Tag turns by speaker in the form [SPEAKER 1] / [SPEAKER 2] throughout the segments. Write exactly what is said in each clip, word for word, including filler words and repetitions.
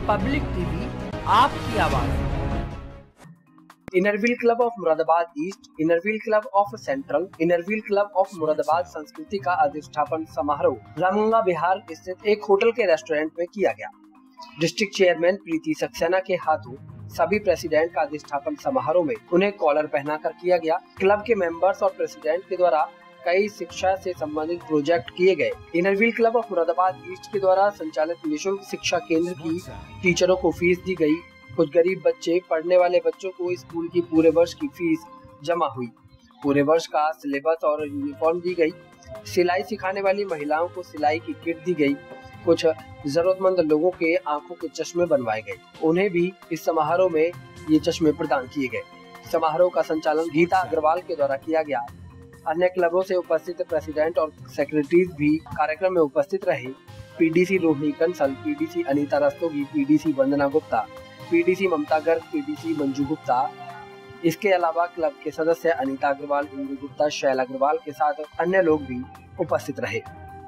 [SPEAKER 1] Public TV, आपकी आवाज। Inner wheel club of Moradabad east, inner wheel club of central, inner wheel club of Moradabad Sanskriti का अधिष्ठापन समारोह रामगंगा बिहार स्थित एक होटल के रेस्टोरेंट में किया गया। डिस्ट्रिक्ट चेयरमैन प्रीति सक्सेना के हाथों सभी प्रेसिडेंट का अधिष्ठापन समारोह में उन्हें कॉलर पहनाकर किया गया। क्लब के मेंबर्स और प्रेसिडेंट के द्वारा कई शिक्षा से संबंधित प्रोजेक्ट किए गए। Inner wheel club of Moradabad east के द्वारा संचालित निःशुल्क शिक्षा केंद्र की टीचरों को फीस दी गई। कुछ गरीब बच्चे पढ़ने वाले बच्चों को स्कूल की पूरे वर्ष की फीस जमा हुई। पूरे वर्ष का सिलेबस और यूनिफॉर्म दी गई। सिलाई सिखाने वाली महिलाओं को सिलाई की किट दी गई। कुछ जरूरतमंद लोगों के आंखों के चश्मे बनवाए गए। उन्हें भी इस समारोह में ये चश्मे प्रदान किए गए। समारोह का संचालन गीता अग्रवाल के द्वारा किया गया। अन्य क्लबों से उपस्थित प्रेसिडेंट और सेक्रेटरीज भी कार्यक्रम में उपस्थित रहे। PDC Rohini Kansal, PDC Anita Rastogi, PDC Vandana Gupta, PDC Mamta Garg, PDC Manju Gupta. इसके अलावा क्लब के सदस्य अनीता अग्रवाल, इंदु गुप्ता, शैल अग्रवाल के साथ अन्य लोग भी उपस्थित रहे।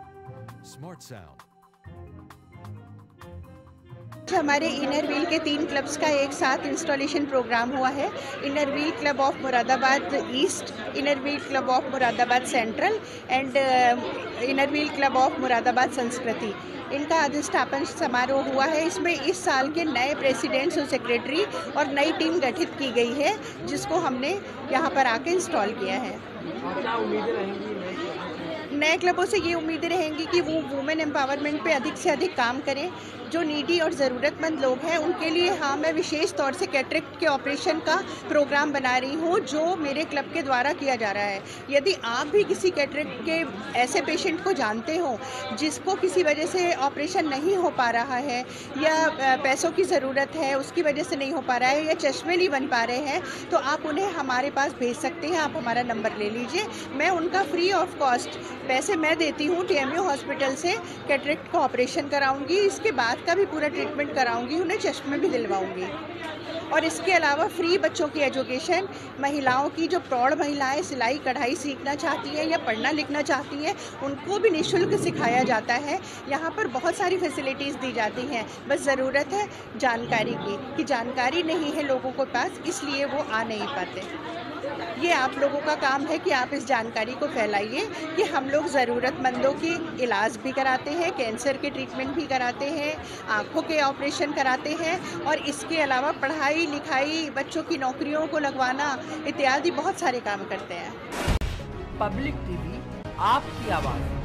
[SPEAKER 2] हमारे इनरव्हील के तीन क्लब्स का एक साथ इंस्टॉलेशन प्रोग्राम हुआ है। Inner wheel club of Moradabad east, inner wheel club of Moradabad central and inner wheel club of Moradabad Sanskriti, इनका अधिष्ठापन समारोह हुआ है। इसमें इस साल के नए प्रेसिडेंट्स और सेक्रेटरी और नई टीम गठित की गई है, जिसको हमने यहाँ पर आके इंस्टॉल किया है।
[SPEAKER 1] क्या उम्मीदें रहेंगी
[SPEAKER 2] नए क्लबों से ये उम्मीदें रहेंगी कि वो वुमेन एम्पावरमेंट पे अधिक से अधिक काम करें। जो नीडी और ज़रूरतमंद लोग हैं उनके लिए हाँ मैं विशेष तौर से कैटरेक्ट के ऑपरेशन का प्रोग्राम बना रही हूँ, जो मेरे क्लब के द्वारा किया जा रहा है। यदि आप भी किसी कैटरेक्ट के ऐसे पेशेंट को जानते हो जिसको किसी वजह से ऑपरेशन नहीं हो पा रहा है या पैसों की ज़रूरत है उसकी वजह से नहीं हो पा रहा है या चश्मे नहीं बन पा रहे हैं, तो आप उन्हें हमारे पास भेज सकते हैं। आप हमारा नंबर ले लीजिए, मैं उनका फ्री ऑफ कॉस्ट पैसे मैं देती हूँ। टीएमयू हॉस्पिटल से कैटरेक्ट का ऑपरेशन कराऊंगी, इसके बाद का भी पूरा ट्रीटमेंट कराऊंगी, उन्हें चश्मे भी दिलवाऊंगी। और इसके अलावा फ्री बच्चों की एजुकेशन, महिलाओं की जो प्रौढ़ महिलाएं सिलाई कढ़ाई सीखना चाहती हैं या पढ़ना लिखना चाहती हैं उनको भी निःशुल्क सिखाया जाता है। यहाँ पर बहुत सारी फैसिलिटीज़ दी जाती हैं, बस ज़रूरत है जानकारी की कि जानकारी नहीं है लोगों के पास, इसलिए वो आ नहीं पाते। ये आप लोगों का काम है कि आप इस जानकारी को फैलाइए कि हम लोग ज़रूरतमंदों की इलाज भी कराते हैं, कैंसर के ट्रीटमेंट भी कराते हैं, आँखों के ऑपरेशन कराते हैं और इसके अलावा पढ़ाई लिखाई, बच्चों की नौकरियों को लगवाना इत्यादि बहुत सारे काम करते हैं।
[SPEAKER 1] पब्लिक टीवी, आपकी आवाज़।